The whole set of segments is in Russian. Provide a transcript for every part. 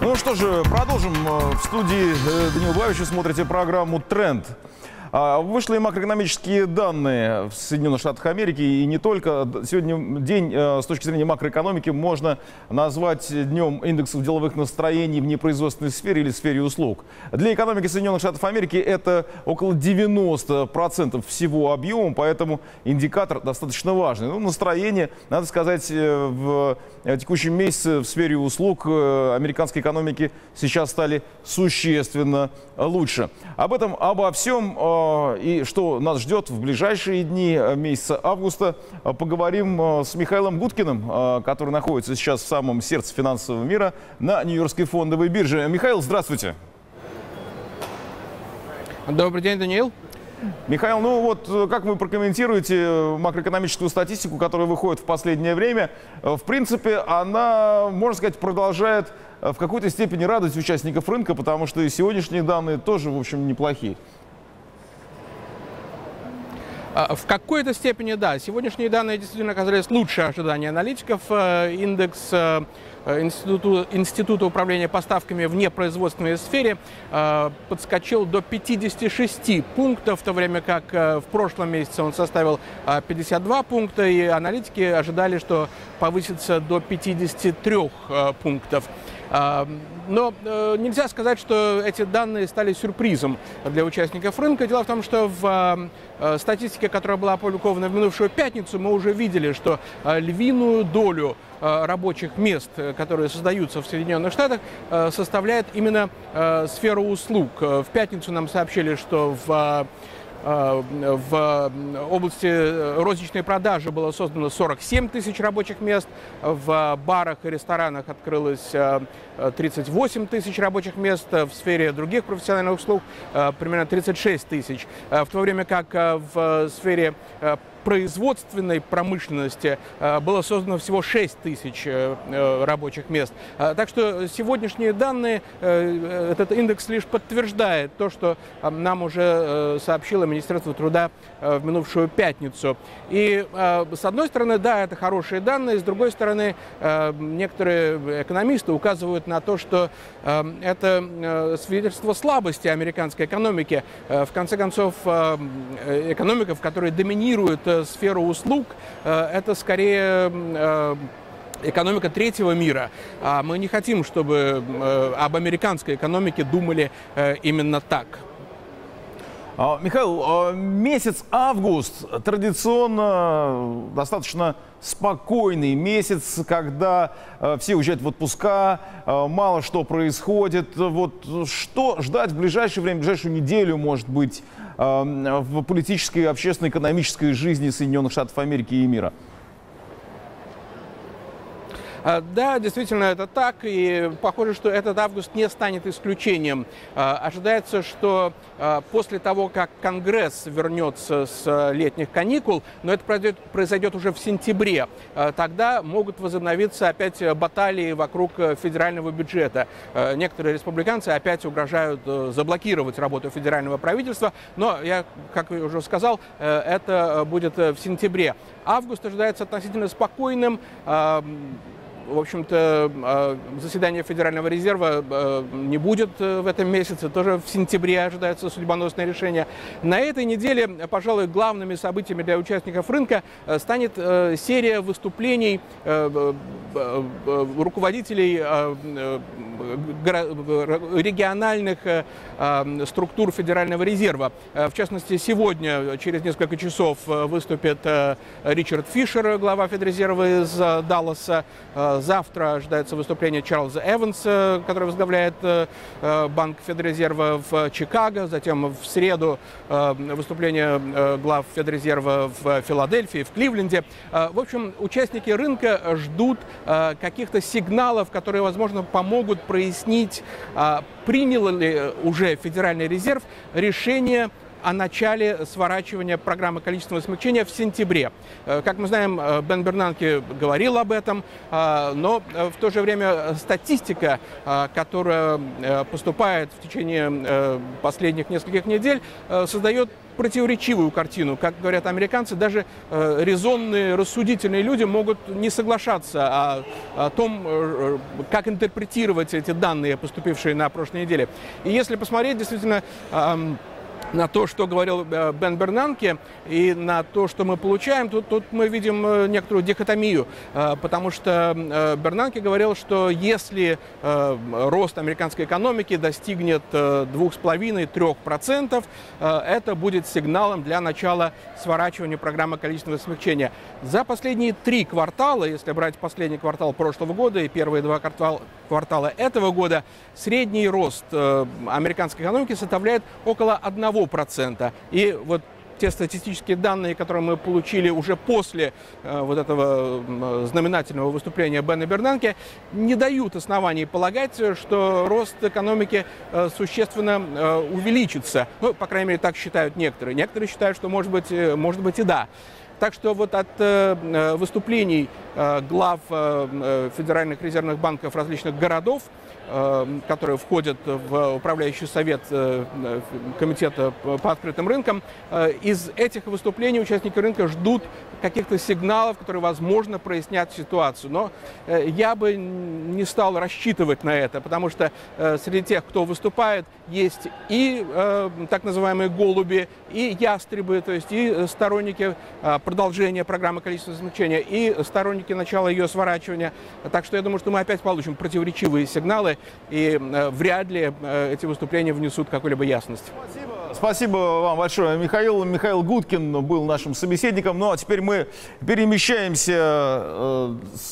Ну что же, продолжим. В студии Даниил Блавич. Вы смотрите программу «Тренд». Вышли макроэкономические данные в Соединенных Штатах Америки и не только. Сегодня день с точки зрения макроэкономики можно назвать днем индексов деловых настроений в непроизводственной сфере или сфере услуг. Для экономики Соединенных Штатов Америки это около 90% всего объема, поэтому индикатор достаточно важный. Ну, настроение, надо сказать, в текущем месяце в сфере услуг американской экономики сейчас стали существенно лучше. Обо всем и что нас ждет в ближайшие дни месяца августа, поговорим с Михаилом Гудкиным, который находится сейчас в самом сердце финансового мира на Нью-Йоркской фондовой бирже. Михаил, здравствуйте. Добрый день, Даниил. Михаил, ну вот как вы прокомментируете макроэкономическую статистику, которая выходит в последнее время? В принципе, она, можно сказать, продолжает в какой-то степени радовать участников рынка, потому что и сегодняшние данные тоже, в общем, неплохие. В какой-то степени, да. Сегодняшние данные действительно оказались лучше ожиданий аналитиков. Индекс Института управления поставками в непроизводственной сфере подскочил до 56 пунктов, в то время как в прошлом месяце он составил 52 пункта, и аналитики ожидали, что повысится до 53 пунктов. Но нельзя сказать, что эти данные стали сюрпризом для участников рынка. Дело в том, что в статистике, которая была опубликована в минувшую пятницу, мы уже видели, что львиную долю рабочих мест, которые создаются в Соединенных Штатах, составляет именно сфера услуг. В пятницу нам сообщили, что в области розничной продажи было создано 47 тысяч рабочих мест, в барах и ресторанах открылось 38 тысяч рабочих мест, в сфере других профессиональных услуг примерно 36 тысяч, в то время как в сфере производственной промышленности было создано всего 6 тысяч рабочих мест. Так что сегодняшние данные, этот индекс лишь подтверждает то, что нам уже сообщило Министерство труда в минувшую пятницу. И с одной стороны, да, это хорошие данные, с другой стороны, некоторые экономисты указывают на то, что это свидетельство слабости американской экономики. В конце концов, экономика, в которой доминирует сфера услуг, это скорее экономика третьего мира. А мы не хотим, чтобы об американской экономике думали именно так. Михаил, месяц август традиционно достаточно спокойный месяц, когда все уезжают в отпуска, мало что происходит. Вот что ждать в ближайшее время, в ближайшую неделю, может быть, в политической, общественной, экономической жизни Соединенных Штатов Америки и мира? Да, действительно, это так, и похоже, что этот август не станет исключением. Ожидается, что после того, как Конгресс вернется с летних каникул, но это произойдет уже в сентябре, тогда могут возобновиться опять баталии вокруг федерального бюджета. Некоторые республиканцы опять угрожают заблокировать работу федерального правительства, но я, как я уже сказал, это будет в сентябре. Август ожидается относительно спокойным. В общем-то, заседание Федерального резерва не будет в этом месяце, тоже в сентябре ожидается судьбоносное решение. На этой неделе, пожалуй, главными событиями для участников рынка станет серия выступлений руководителей региональных структур Федерального резерва. В частности, сегодня, через несколько часов, выступит Ричард Фишер, глава Федрезерва из Далласа. Завтра ожидается выступление Чарльза Эванса, который возглавляет Банк Федрезерва в Чикаго. Затем в среду выступление глав Федрезерва в Филадельфии, в Кливленде. В общем, участники рынка ждут каких-то сигналов, которые, возможно, помогут прояснить, принял ли уже Федеральный резерв решение о начале сворачивания программы количественного смягчения в сентябре. Как мы знаем, Бен Бернанке говорил об этом, но в то же время статистика, которая поступает в течение последних нескольких недель, создает противоречивую картину. Как говорят американцы, даже резонные, рассудительные люди могут не соглашаться о том, как интерпретировать эти данные, поступившие на прошлой неделе. И если посмотреть, действительно, на то, что говорил Бен Бернанке, и на то, что мы получаем, тут мы видим некоторую дихотомию, потому что Бернанке говорил, что если рост американской экономики достигнет 2,5–3%, это будет сигналом для начала сворачивания программы количественного смягчения. За последние 3 квартала, если брать последний квартал прошлого года и первые 2 квартала этого года, средний рост американской экономики составляет около 1%. И вот те статистические данные, которые мы получили уже после вот этого знаменательного выступления Бена Бернанке, не дают оснований полагать, что рост экономики существенно увеличится. Ну, по крайней мере, так считают некоторые. Некоторые считают, что может быть и да. Так что вот от выступлений глав федеральных резервных банков различных городов, которые входят в управляющий совет комитета по открытым рынкам, из этих выступлений участники рынка ждут каких-то сигналов, которые, возможно, прояснят ситуацию. Но я бы не стал рассчитывать на это, потому что среди тех, кто выступает, есть и так называемые голуби, и ястребы, то есть и сторонники продолжения программы количественного смягчения, и сторонники начала ее сворачивания. Так что я думаю, что мы опять получим противоречивые сигналы, и вряд ли эти выступления внесут какую-либо ясность. Спасибо вам большое, Михаил. Михаил Гудкин был нашим собеседником. Ну а теперь мы перемещаемся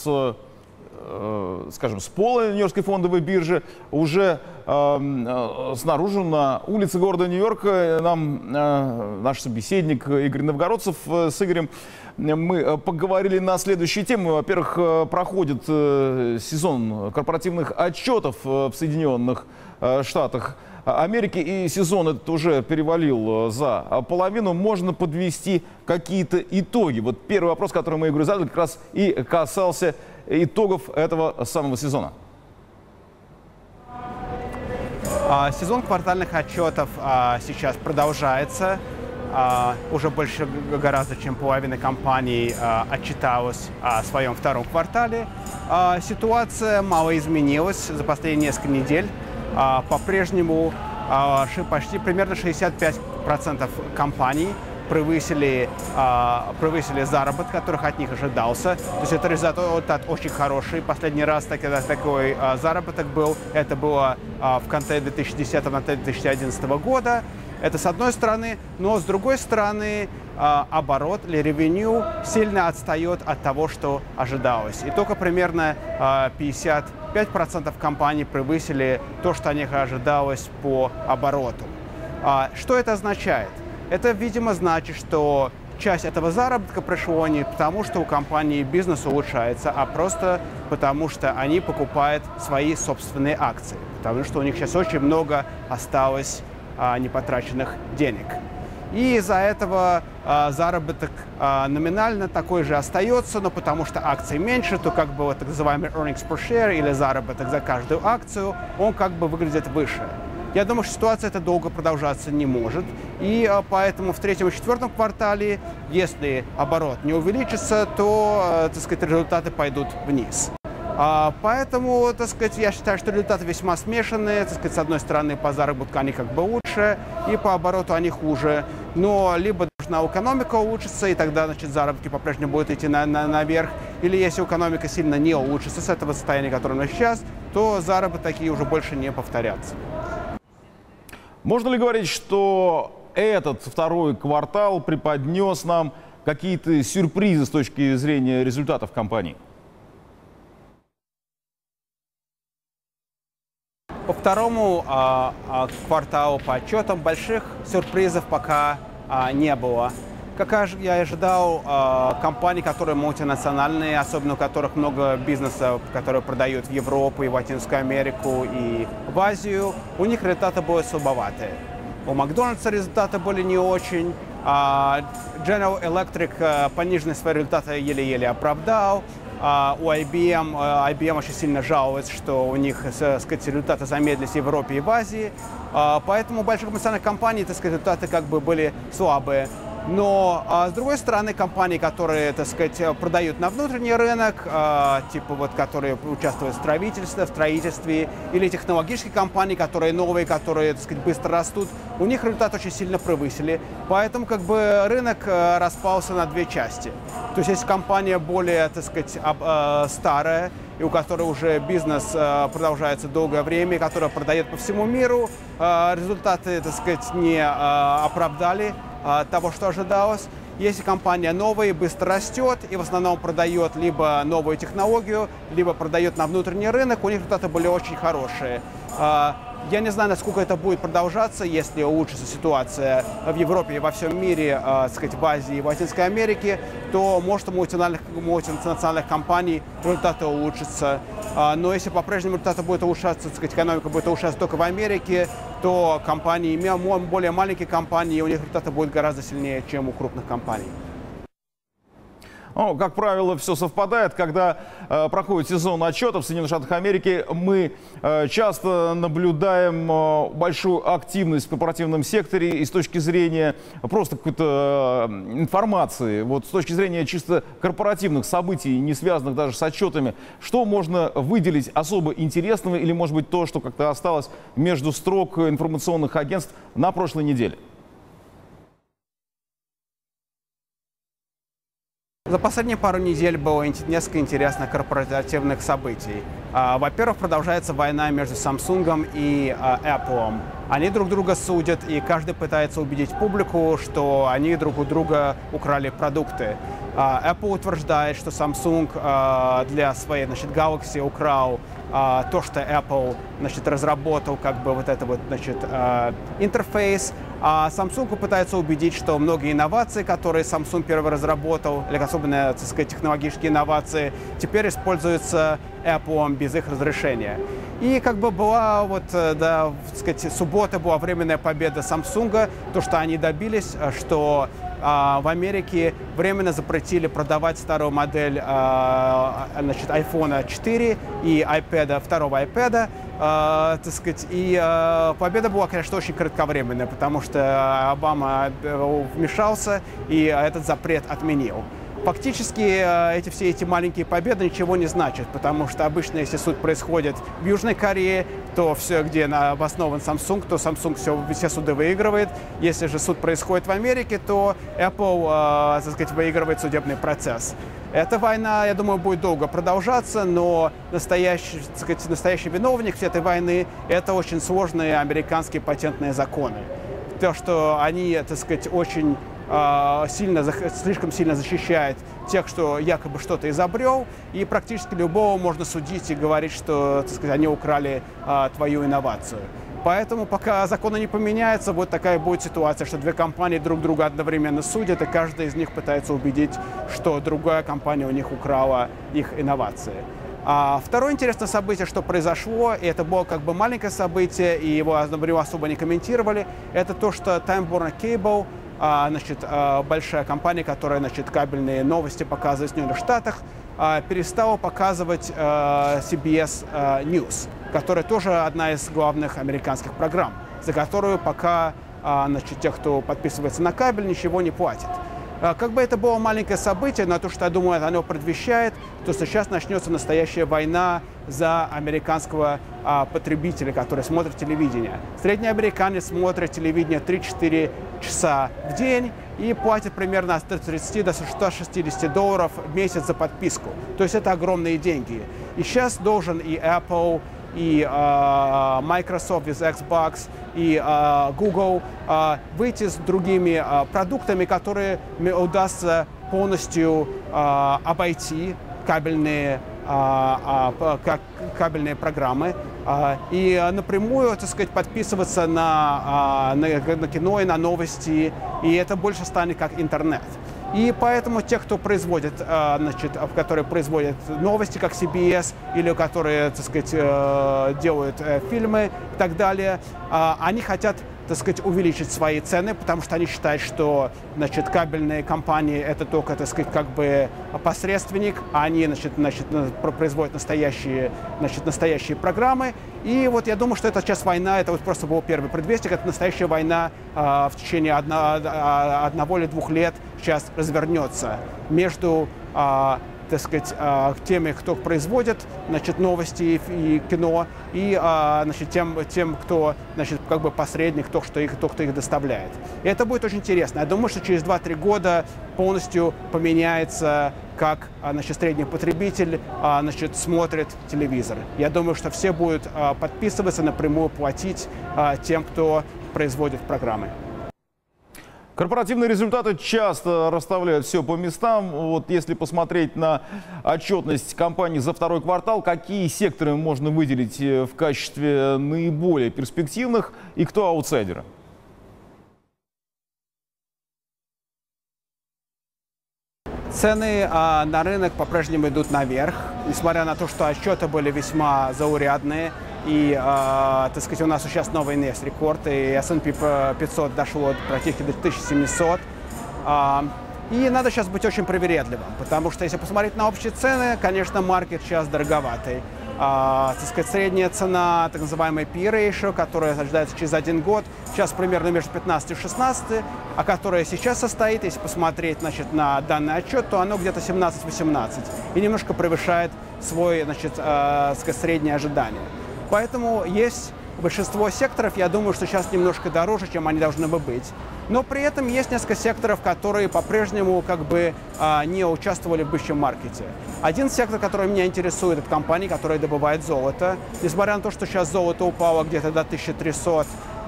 скажем, с пола Нью-Йоркской фондовой биржи уже снаружи, на улице города Нью-Йорка. Нам наш собеседник Игорь Новгородцев с Игорем мы поговорили на следующие темы. Во-первых, проходит сезон корпоративных отчетов в Соединенных Штатах Америки, и сезон этот уже перевалил за половину. Можно подвести какие-то итоги. Вот первый вопрос, который мы Игорю задали, как раз и касался итогов этого самого сезона. Сезон квартальных отчетов сейчас продолжается. Уже больше гораздо, чем половина компаний отчиталась о своем втором квартале. Ситуация мало изменилась за последние несколько недель. По-прежнему почти примерно 65% компаний превысили заработок, которых от них ожидался. То есть это результат очень хороший. Последний раз такой заработок был, это было в конце 2010-2011 года. Это с одной стороны, но с другой стороны оборот или ревеню сильно отстает от того, что ожидалось. И только примерно 55% компаний превысили то, что от них ожидалось по обороту. Что это означает? Это, видимо, значит, что часть этого заработка пришло не потому, что у компании бизнес улучшается, а просто потому, что они покупают свои собственные акции. Потому что у них сейчас очень много осталось непотраченных денег. И из-за этого заработок номинально такой же остается, но потому что акций меньше, то как бы вот так называемый earnings per share или заработок за каждую акцию, он как бы выглядит выше. Я думаю, что ситуация эта долго продолжаться не может, и поэтому в третьем и четвертом квартале, если оборот не увеличится, то, так сказать, результаты пойдут вниз. Поэтому, так сказать, я считаю, что результаты весьма смешанные. Так сказать, с одной стороны, по заработку они как бы лучше, и по обороту они хуже. Но либо должна экономика улучшиться, и тогда, значит, заработки по-прежнему будут идти наверх. Или если экономика сильно не улучшится с этого состояния, которое у нас сейчас, то заработки уже больше не повторятся. Можно ли говорить, что этот второй квартал преподнес нам какие-то сюрпризы с точки зрения результатов компании? По второму кварталу по отчетам больших сюрпризов пока не было. Как я ожидал, компании, которые мультинациональные, особенно у которых много бизнеса, которые продают в Европу и в Латинскую Америку и в Азию, у них результаты были слабоватые. у Макдональдса результаты были не очень, General Electric пониженные свои результаты еле-еле оправдал. У IBM очень сильно жалуется, что у них, так сказать, результаты замедлились в Европе и в Азии. Поэтому у больших коммерциальных компаний, так сказать, результаты как бы были слабые. Но, с другой стороны, компании, которые, так сказать, продают на внутренний рынок, типа вот, которые участвуют в строительстве, или технологические компании, которые новые, которые, так сказать, быстро растут, у них результаты очень сильно превысили. Поэтому, как бы, рынок распался на две части. То есть, есть компания более, так сказать, старая, и у которой уже бизнес продолжается долгое время, которая продает по всему миру, результаты, так сказать, не оправдали того, что ожидалось. Если компания новая, быстро растет и в основном продает либо новую технологию, либо продает на внутренний рынок, у них результаты были очень хорошие. Я не знаю, насколько это будет продолжаться, если улучшится ситуация в Европе и во всем мире, так сказать, в Азии и в Латинской Америке, то, может, у мультинациональных компаний результаты улучшатся. Но если по-прежнему результаты будут улучшаться, так сказать, экономика будет улучшаться только в Америке, то компании, более маленькие компании, у них результаты будут гораздо сильнее, чем у крупных компаний. Ну, как правило, все совпадает. Когда проходит сезон отчетов в Соединенных Штатах Америки, мы часто наблюдаем большую активность в корпоративном секторе и с точки зрения просто какой-то информации, вот с точки зрения чисто корпоративных событий, не связанных даже с отчетами, что можно выделить особо интересного или, может быть, то, что как-то осталось между строк информационных агентств на прошлой неделе? За последние пару недель было несколько интересных корпоративных событий. Во-первых, продолжается война между Samsung и Apple. Они друг друга судят, и каждый пытается убедить публику, что они друг у друга украли продукты. Apple утверждает, что Samsung для своей, значит, Galaxy украл то, что Apple, значит, разработал, как бы вот это вот, значит, интерфейс. А Samsung пытается убедить, что многие инновации, которые Samsung первый разработал, или особенно, так сказать, технологические инновации, теперь используются Apple без их разрешения. И как бы была вот, да, так сказать, суббота была временная победа Samsung, то, что они добились, что в Америке временно запретили продавать старую модель, значит, iPhone 4 и второго iPad, так сказать, и победа была, конечно, очень кратковременная, потому что Обама вмешался и этот запрет отменил. Фактически все эти маленькие победы ничего не значат, потому что обычно, если суд происходит в Южной Корее, то все, где обоснован Samsung, то Samsung все суды выигрывает. Если же суд происходит в Америке, то Apple, так сказать, выигрывает судебный процесс. Эта война, я думаю, будет долго продолжаться, но настоящий виновник всей этой войны – это очень сложные американские патентные законы. То, что они, так сказать, очень слишком сильно защищает тех, кто якобы что-то изобрел, и практически любого можно судить и говорить, что, так сказать, они украли твою инновацию. Поэтому пока законы не поменяются, вот такая будет ситуация, что две компании друг друга одновременно судят, и каждая из них пытается убедить, что другая компания у них украла их инновации. Второе интересное событие, что произошло, и это было как бы маленькое событие, и его особо не комментировали, это то, что Time Warner Cable, значит, большая компания, которая, значит, кабельные новости показывает в Соединенных Штатах, перестала показывать CBS News, которая тоже одна из главных американских программ, за которую пока, значит, те, кто подписывается на кабель, ничего не платят. Как бы это было маленькое событие, но то, что, я думаю, оно предвещает, то сейчас начнется настоящая война за американского потребителя, который смотрит телевидение. Средний американец смотрит телевидение 3-4 часа в день и платит примерно от 30 до 160 долларов в месяц за подписку. То есть это огромные деньги. И сейчас должен и Apple, и Microsoft из Xbox, и Google выйти с другими продуктами, которые удастся полностью обойти кабельные программы и напрямую, так сказать, подписываться на кино и на новости, и это больше станет как интернет. И поэтому те, кто производит, значит, которые производят новости, как CBS, или которые, так сказать, делают фильмы и так далее, они хотят так сказать, увеличить свои цены, потому что они считают, что, значит, кабельные компании это только, так сказать, как бы посредственник, а они, значит, производят настоящие программы. И вот я думаю, что это сейчас война, это вот просто был первый предвестник, это настоящая война в течение одного или 2 лет сейчас развернется между, так сказать, теми, кто производит, значит, новости и кино, и, значит, тем, кто, значит, как бы посредник, кто их доставляет. И это будет очень интересно. Я думаю, что через 2-3 года полностью поменяется, как, значит, средний потребитель, значит, смотрит телевизор. Я думаю, что все будут подписываться, напрямую платить тем, кто производит программы. Корпоративные результаты часто расставляют все по местам. Вот если посмотреть на отчетность компаний за 2-й квартал, какие секторы можно выделить в качестве наиболее перспективных и кто аутсайдеры? Цены на рынок по-прежнему идут наверх, несмотря на то, что отчеты были весьма заурядные. И, так сказать, у нас сейчас новый рекорд, и S&P 500 дошло практически до 1700. И надо сейчас быть очень привередливым, потому что если посмотреть на общие цены, конечно, маркет сейчас дороговатый. Так сказать, средняя цена, так называемый P-ratio, которая ожидается через 1 год, сейчас примерно между 15 и 16, а которая сейчас состоит, если посмотреть, значит, на данный отчет, то оно где-то 17-18 и немножко превышает свой, значит, среднее ожидание. Поэтому есть большинство секторов, я думаю, что сейчас немножко дороже, чем они должны бы быть. Но при этом есть несколько секторов, которые по-прежнему как бы не участвовали в бычьем маркете. Один сектор, который меня интересует, это компании, которые добывают золото. Несмотря на то, что сейчас золото упало где-то до $1300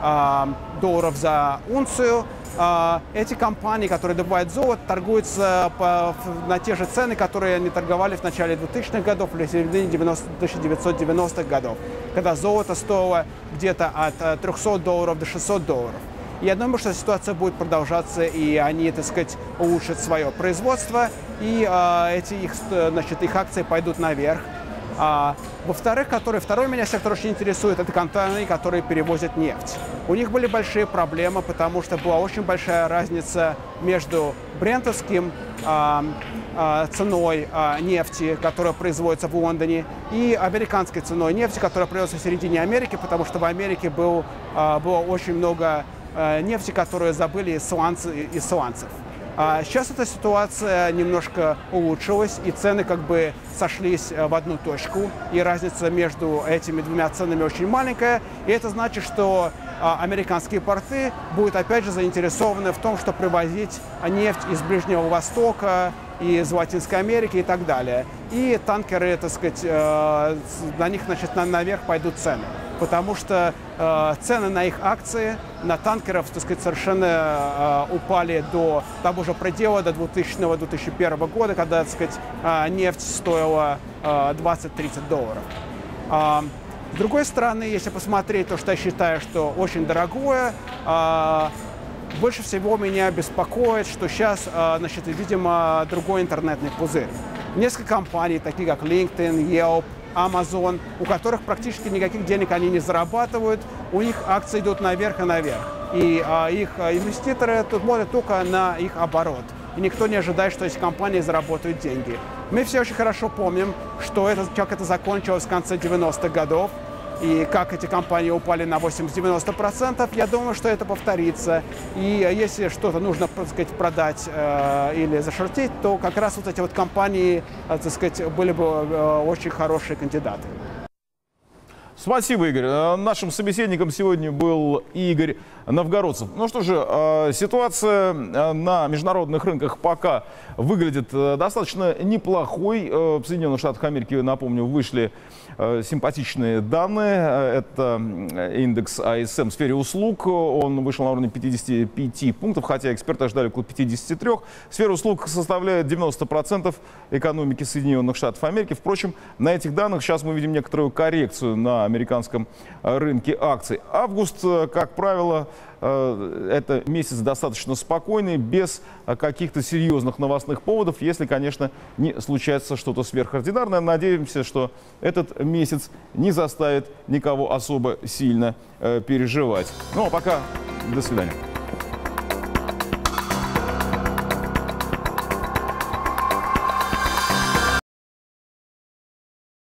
за унцию, эти компании, которые добывают золото, торгуются на те же цены, которые они торговали в начале 2000-х годов или в середине 1990-х годов, когда золото стоило где-то от $300 до $600. Я думаю, что ситуация будет продолжаться, и они, так сказать, улучшат свое производство, и их акции пойдут наверх. Во-вторых, второй меня сектор очень интересует, это компании, которые перевозят нефть. У них были большие проблемы, потому что была очень большая разница между брентовским ценой нефти, которая производится в Лондоне, и американской ценой нефти, которая производится в середине Америки, потому что в Америке было очень много нефти, которую забыли исландцев. Сейчас эта ситуация немножко улучшилась, и цены как бы сошлись в одну точку, и разница между этими двумя ценами очень маленькая, и это значит, что американские порты будут опять же заинтересованы в том, чтобы привозить нефть из Ближнего Востока, из Латинской Америки и так далее. И танкеры, так сказать, на них, значит, наверх пойдут цены, потому что цены на их акции, на танкеров, так сказать, совершенно упали до того же предела, до 2000-2001 года, когда, так сказать, нефть стоила $20-30. С другой стороны, если посмотреть то, что я считаю, что очень дорогое, больше всего меня беспокоит, что сейчас, значит, видимо, другой интернетный пузырь. Несколько компаний, такие как LinkedIn, Yelp, Amazon, у которых практически никаких денег они не зарабатывают, у них акции идут наверх и наверх. И их инвеститоры тут смотрят только на их оборот. И никто не ожидает, что эти компании заработают деньги. Мы все очень хорошо помним, как это закончилось в конце 90-х годов. И как эти компании упали на 80-90%, я думаю, что это повторится. И если что-то нужно, так сказать, продать или зашортить, то как раз вот эти вот компании, так сказать, были бы очень хорошие кандидаты. Спасибо, Игорь. Нашим собеседником сегодня был Игорь Новгородцев. Ну что же, ситуация на международных рынках пока выглядит достаточно неплохой. В Соединенных Штатах Америки, напомню, вышли симпатичные данные. Это индекс ISM в сфере услуг. Он вышел на уровне 55 пунктов, хотя эксперты ожидали около 53. Сфера услуг составляет 90% экономики Соединенных Штатов Америки. Впрочем, на этих данных сейчас мы видим некоторую коррекцию на американском рынке акций. Август, как правило, это месяц достаточно спокойный, без каких-то серьезных новостных поводов, если, конечно, не случается что-то сверхординарное. Надеемся, что этот месяц не заставит никого особо сильно переживать. Ну а пока До свидания.